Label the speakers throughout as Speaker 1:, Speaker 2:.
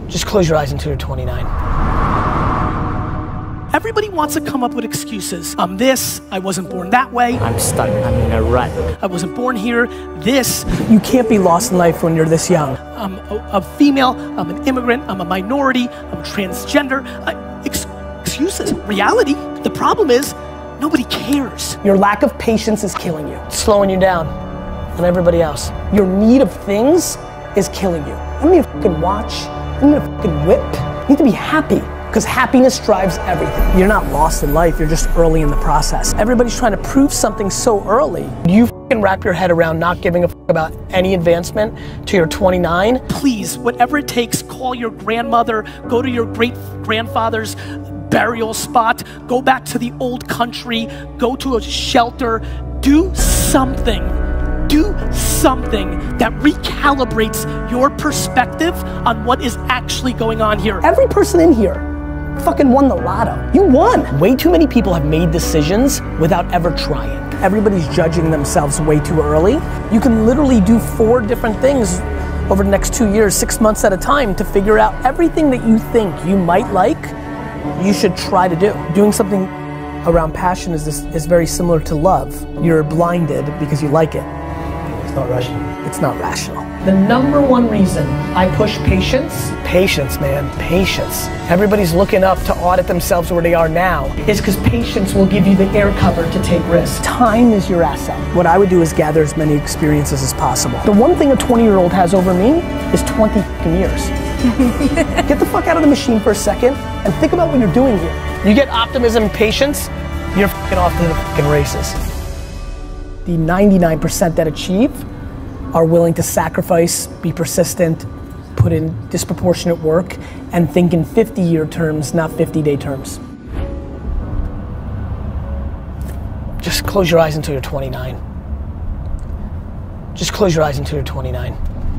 Speaker 1: Just close your eyes until you're 29.
Speaker 2: Everybody wants to come up with excuses. I'm this, I wasn't born that way.
Speaker 1: I'm stuck, I'm in a rut.
Speaker 2: I wasn't born here, this.
Speaker 1: You can't be lost in life when you're this young.
Speaker 2: I'm a female, I'm an immigrant, I'm a minority, I'm transgender. Excuses, reality. The problem is, nobody cares.
Speaker 1: Your lack of patience is killing you. It's slowing you down, and everybody else. Your need of things is killing you. I don't need a fucking watch, I don't need a fucking whip. You need to be happy. Because happiness drives everything. You're not lost in life, you're just early in the process. Everybody's trying to prove something so early. You fucking wrap your head around not giving a fuck about any advancement till you're 29?
Speaker 2: Please, whatever it takes, call your grandmother, go to your great grandfather's burial spot, go back to the old country, go to a shelter, do something. Do something that recalibrates your perspective on what is actually going on here.
Speaker 1: Every person in here fucking won the lotto. You won. Way too many people have made decisions without ever trying. Everybody's judging themselves way too early. You can literally do 4 different things over the next 2 years, 6 months at a time to figure out everything that you think you might like, you should try to do. Doing something around passion is very similar to love. You're blinded because you like it.
Speaker 3: It's not rational.
Speaker 1: It's not rational. The #1 reason I push patience, man, patience. Everybody's looking up to audit themselves where they are now, is because patience will give you the air cover to take risks. Time is your asset. What I would do is gather as many experiences as possible. The one thing a 20-year-old has over me is 20 fucking years. Get the fuck out of the machine for a second and think about what you're doing here. You get optimism and patience, you're fucking off to the fucking races. The 99% that achieve are willing to sacrifice, be persistent, put in disproportionate work, and think in 50-year terms, not 50-day terms. Just close your eyes until you're 29. Just close your eyes until you're 29.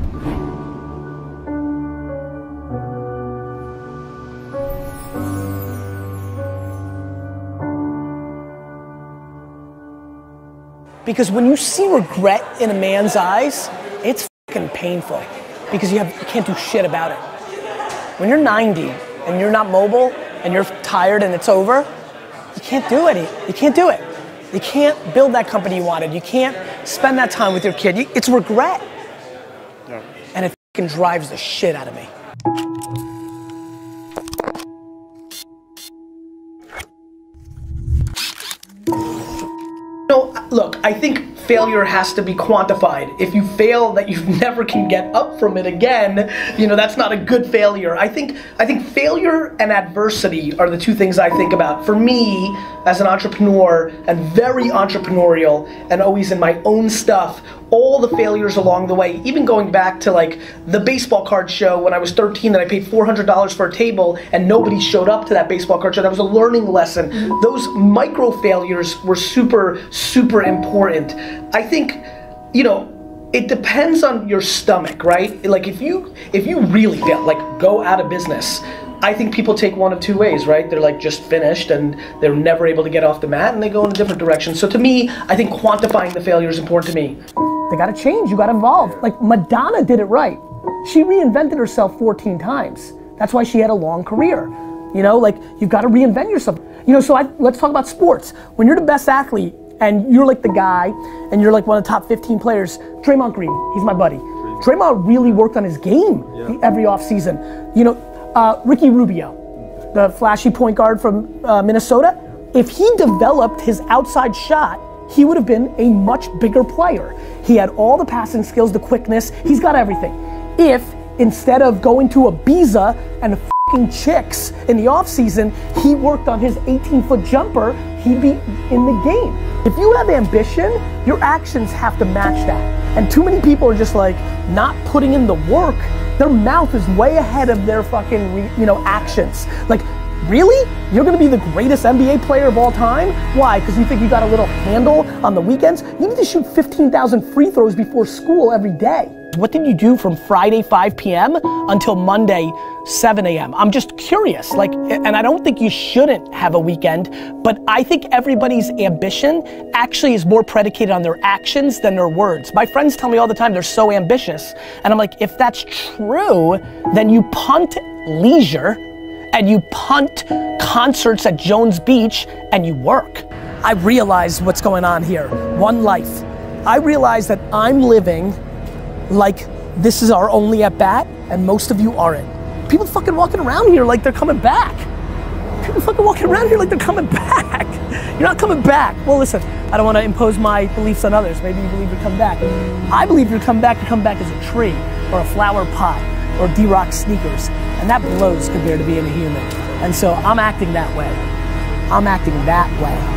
Speaker 1: Because when you see regret in a man's eyes, it's fucking painful because you can't do shit about it. When you're 90 and you're not mobile and you're tired and it's over, you can't do it. You can't do it. You can't build that company you wanted. You can't spend that time with your kid. It's regret. Yeah. And it fucking drives the shit out of me. No, look, I think failure has to be quantified. If you fail that you never can get up from it again, you know, that's not a good failure. I think failure and adversity are the 2 things I think about. For me, as an entrepreneur and very entrepreneurial and always in my own stuff, all the failures along the way, even going back to like the baseball card show when I was 13 that I paid $400 for a table and nobody showed up to that baseball card show. That was a learning lesson. Those micro failures were super, super important. I think, you know, it depends on your stomach, right? Like if you really fail, like go out of business, I think people take one of 2 ways, right? They're like just finished and they're never able to get off the mat and they go in a different direction. So to me, I think quantifying the failure is important to me. They gotta change, you gotta evolve. Like Madonna did it right. She reinvented herself 14 times. That's why she had a long career. You know, like you've gotta reinvent yourself. You know, so let's talk about sports. When you're the best athlete and you're like the guy and you're like one of the top 15 players, Draymond Green, he's my buddy. Draymond really worked on his game every offseason. You know, Ricky Rubio, the flashy point guard from Minnesota, if he developed his outside shot, he would have been a much bigger player. He had all the passing skills, the quickness, he's got everything. If instead of going to Ibiza and f***ing chicks in the off season, he worked on his 18-foot jumper, he'd be in the game. If you have ambition, your actions have to match that. And too many people are just like not putting in the work. Their mouth is way ahead of their fucking, actions. Like, really? You're gonna be the greatest NBA player of all time? Why? Because you think you got a little handle on the weekends? You need to shoot 15,000 free throws before school every day. What did you do from Friday 5 p.m. until Monday 7 a.m.? I'm just curious, like, and I don't think you shouldn't have a weekend, but I think everybody's ambition actually is more predicated on their actions than their words. My friends tell me all the time they're so ambitious, and I'm like, if that's true, then you punt
Speaker 2: leisure, and you punt concerts at Jones Beach, and you work. I realize what's going on here. One life. I realize that I'm living like this is our only at bat, and most of you aren't. People fucking walking around here like they're coming back. People fucking walking around here like they're coming back. You're not coming back. Well, listen, I don't want to impose my beliefs on others. Maybe you believe you come back. I believe you come back as a tree, or a flower pot, or D-Rock sneakers, and that blows compared to being a human. And so I'm acting that way. I'm acting that way.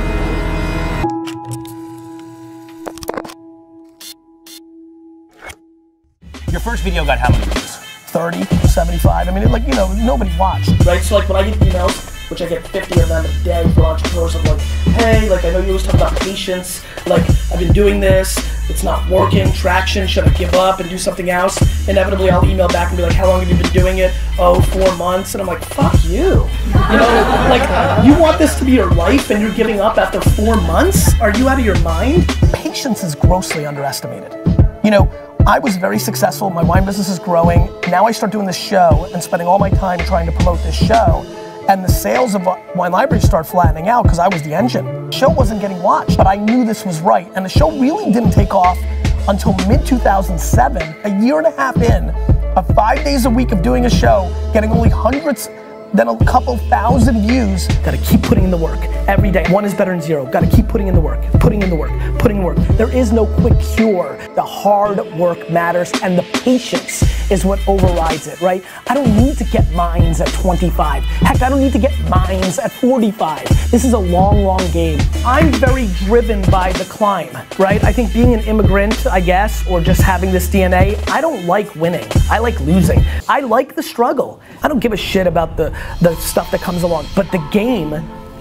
Speaker 4: Your first video got how many views?
Speaker 1: 30, 75. I mean, like, you know, nobody watched. Right? So like when I get emails, which I get 50 of them a day for entrepreneurs, I'm like, hey, like I know you always talk about patience. Like I've been doing this, it's not working, traction, should I give up and do something else? Inevitably I'll email back and be like, how long have you been doing it? Oh, 4 months. And I'm like, fuck you. You know, like you want this to be your life and you're giving up after 4 months? Are you out of your mind? Patience is grossly underestimated. You know, I was very successful, my wine business is growing. Now I start doing this show and spending all my time trying to promote this show. And the sales of Wine Library start flattening out because I was the engine. The show wasn't getting watched, but I knew this was right. And the show really didn't take off until mid-2007, a year and a half in, of 5 days a week of doing a show, getting only hundreds, then a couple thousand views. Gotta keep putting in the work every day. 1 is better than 0. Gotta keep putting in the work, putting in the work, putting in the work. There is no quick cure. The hard work matters and the patience is what overrides it, right? I don't need to get mines at 25. Heck, I don't need to get mines at 45. This is a long, long game. I'm very driven by the climb, right? I think being an immigrant, I guess, or just having this DNA, I don't like winning. I like losing. I like the struggle. I don't give a shit about the stuff that comes along, but the game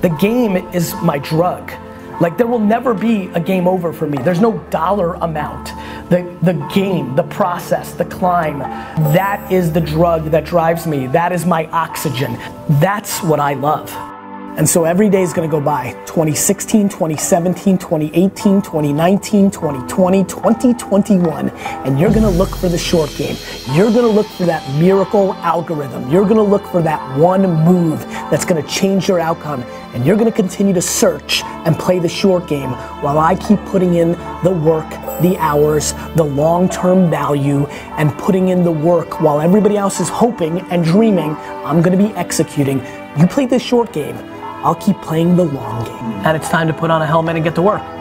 Speaker 1: is my drug. Like there will never be a game over for me. There's no dollar amount. The game, the process, the climb, that is the drug that drives me. That is my oxygen. That's what I love. And so every day is gonna go by. 2016, 2017, 2018, 2019, 2020, 2021. And you're gonna look for the short game. You're gonna look for that miracle algorithm. You're gonna look for that one move that's gonna change your outcome. And you're gonna continue to search and play the short game while I keep putting in the work, the hours, the long-term value, and putting in the work while everybody else is hoping and dreaming. I'm gonna be executing. You play the short game. I'll keep playing the long game. And it's time to put on a helmet and get to work.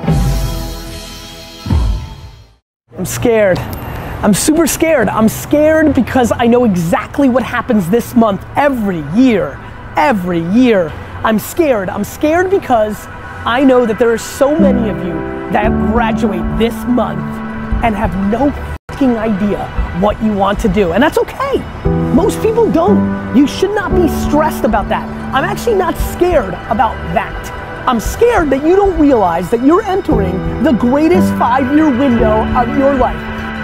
Speaker 1: I'm scared. I'm super scared. I'm scared because I know exactly what happens this month every year. Every year. I'm scared. I'm scared because I know that there are so many of you that graduate this month and have no fucking idea what you want to do. And that's okay. Most people don't. You should not be stressed about that. I'm actually not scared about that. I'm scared that you don't realize that you're entering the greatest 5-year window of your life.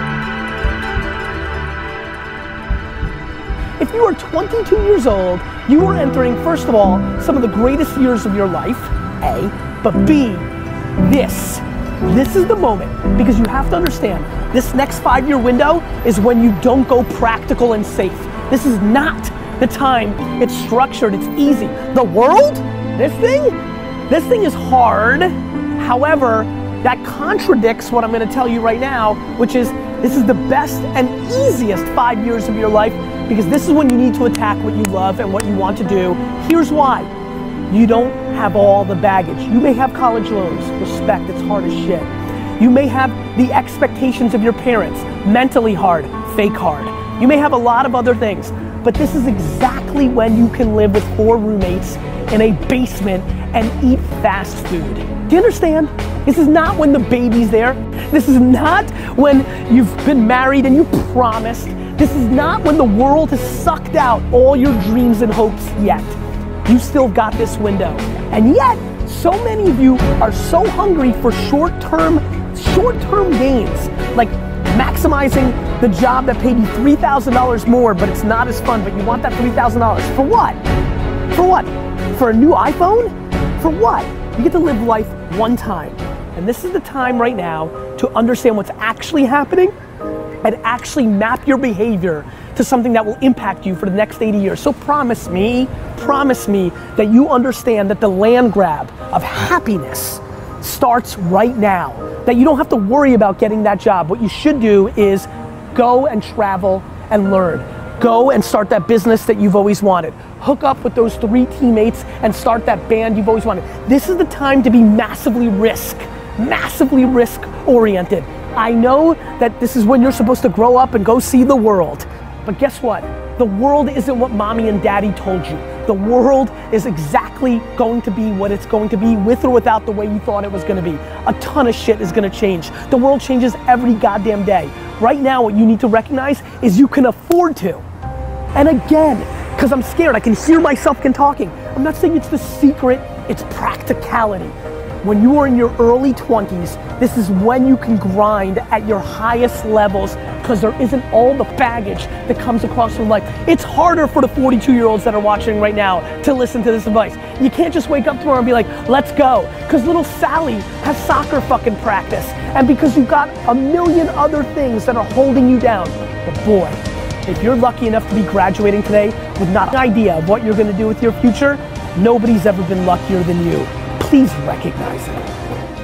Speaker 1: If you are 22 years old, you are entering, first of all, some of the greatest years of your life, A, but B, this is the moment, because you have to understand, this next 5-year window is when you don't go practical and safe. This is not the time. It's structured, it's easy. The world, this thing is hard. However, that contradicts what I'm gonna tell you right now, which is this is the best and easiest 5 years of your life because this is when you need to attack what you love and what you want to do. Here's why. You don't have all the baggage. You may have college loans, respect, it's hard as shit. You may have the expectations of your parents, mentally hard, fake hard. You may have a lot of other things, but this is exactly when you can live with 4 roommates in a basement and eat fast food. Do you understand? This is not when the baby's there. This is not when you've been married and you promised. This is not when the world has sucked out all your dreams and hopes yet. You still got this window. And yet, so many of you are so hungry for short-term gains. Like maximizing the job that paid you $3,000 more, but it's not as fun, but you want that $3,000. For what? For what? For a new iPhone? For what? You get to live life one time. And this is the time right now to understand what's actually happening and actually map your behavior
Speaker 2: to something that will impact you for the next 80 years. So promise me that you understand that the land grab of happiness starts right now. That you don't have to worry about getting that job. What you should do is go and travel and learn. Go and start that business that you've always wanted. Hook up with those 3 teammates and start that band you've always wanted. This is the time to be massively risk oriented. I know that this is when you're supposed to grow up and go see the world. But guess what? The world isn't what mommy and daddy told you. The world is exactly going to be what it's going to be, with or without the way you thought it was going to be. A ton of shit is going to change. The world changes every goddamn day. Right now, what you need to recognize is you can afford to. And again, because I'm scared, I can hear myself talking. I'm not saying it's the secret, it's practicality. When you are in your early 20s, this is when you can grind at your highest levels, because there isn't all the baggage that comes across from life. It's harder for the 42-year-olds that are watching right now to listen to this advice. You can't just wake up tomorrow and be like, let's go. Because little Sally has soccer fucking practice. And because you've got a million other things that are holding you down. But boy, if you're lucky enough to be graduating today with not an idea of what you're gonna do with your future, nobody's ever been luckier than you. Please recognize it.